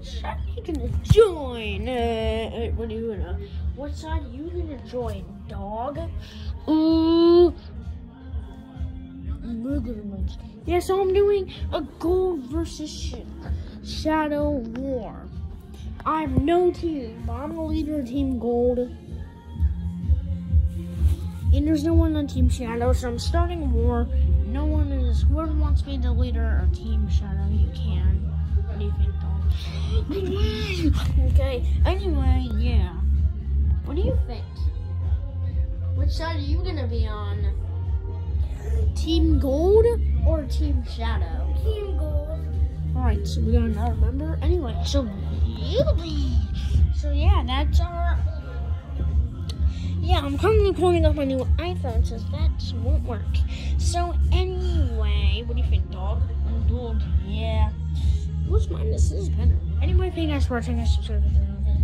side are you gonna join? What side are you gonna join, dog? Yeah, so I'm doing a gold versus shadow war. I have no team, but I'm the leader of Team Gold. And there's no one on Team Shadow, so I'm starting a war. No one is. Whoever wants to be the leader of Team Shadow, you can. What do you think, dog? Okay. Anyway, yeah. What do you think? Which side are you gonna be on? Team Gold or Team Shadow? Team Gold. Alright, so we got another member. Anyway, so yeah, that's our. Yeah, I'm currently pulling up my new iPhone, so that won't work. So anyway, what do you think, dog? Dog, yeah. Who's mine? This is better. Anyway, thank you guys for watching. Subscribe to the